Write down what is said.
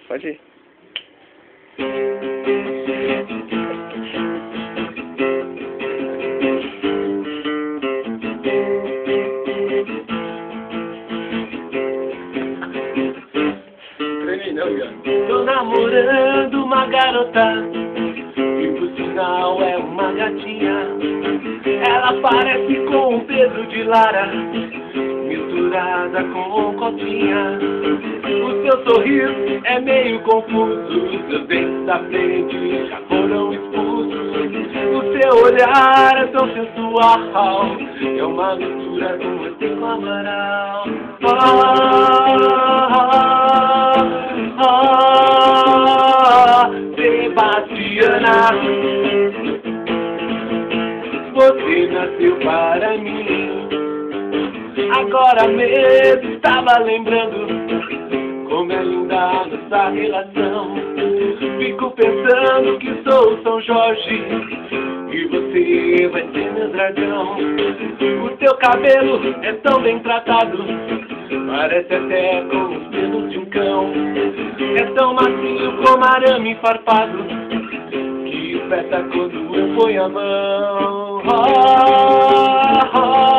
Pode ir. Tô namorando uma garota e por sinal é uma gatinha. Ela parece com um Pedro de Lara misturada com cotinha. O seu sorriso é meio confuso, os seus dentes da frente já foram expulsos. O seu olhar é tão sensual, é uma mistura com você com Amaral. Sebastiana, você nasceu para mim. Agora mesmo estava lembrando como é linda nossa relação. Fico pensando que sou São Jorge e você vai ser meu dragão. O teu cabelo é tão bem tratado, parece até com os pelos de um cão. É tão macio como arame farpado, que espeta quando eu ponho a mão.